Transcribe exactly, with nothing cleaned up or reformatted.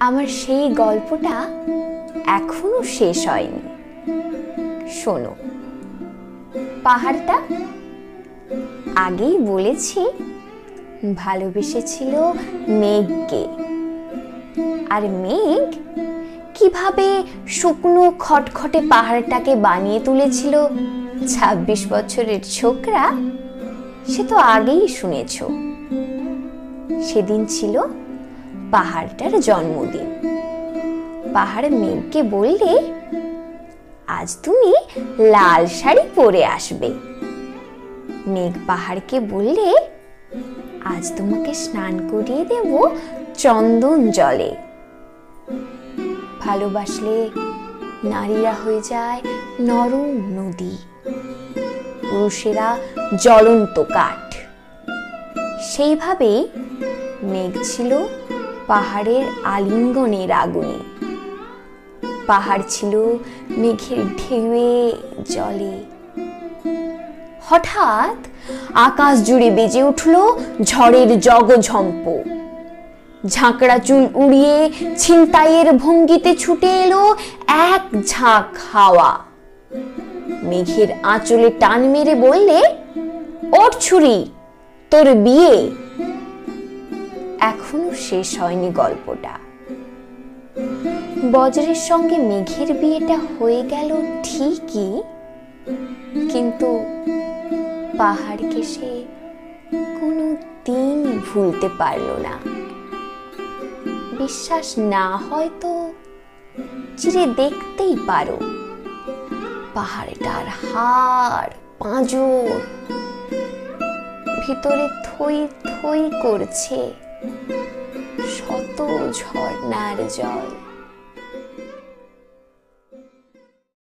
আমার সেই গল্পটা এখনো শেষ হয়নি। শোনো, পাহাড়টা আগেই বলেছি ভালোবেসেছিল মেঘকে, আর মেঘ কিভাবে শুকনো খটখটে পাহাড়টাকে বানিয়ে তুলেছিল ছাব্বিশ বছরের ছোকরা, সে তো আগেই শুনেছ। সেদিন ছিল পাহাড়টার জন্মদিন। পাহাড় মেঘকে বললে, আজ তুমি লাল শাড়ি পরে আসবে। মেঘ পাহাড়কে বললে, আজ তোমাকে স্নান করিয়ে দেব চন্দন জলে। ভালোবাসলে নারীরা হয়ে যায় নরম নদী, পুরুষেরা জ্বলন্ত কাঠ। সেইভাবেই মেঘ ছিল পাহাড়ের আলিঙ্গনের আগুনে, পাহাড় ছিল মেঘের ঢেউয়ে জলে। হঠাৎ আকাশ জুড়ে বেজে উঠল ঝড়ের জগঝম্প। ঝাঁকড়া চুল উড়িয়ে ছিনতাইয়ের ভঙ্গিতে ছুটে এলো এক ঝাঁক হাওয়া। মেঘের আঁচলে টান মেরে বললে, ওঠ ছুরি, তোর বিয়ে। এখনো শেষ হয়নি গল্পটা। বজ্রের সঙ্গে মেঘের বিয়েটা হয়ে গেল ঠিকই, কিন্তু পাহাড়কে সে কোনো দিন ভুলতে পারল না। বিশ্বাস না হয় তো চিরে দেখতেই পারো। পাহাড়টার হাড় পাঁজর ভিতরে থই থই করছে শত ঝর্ণার জল।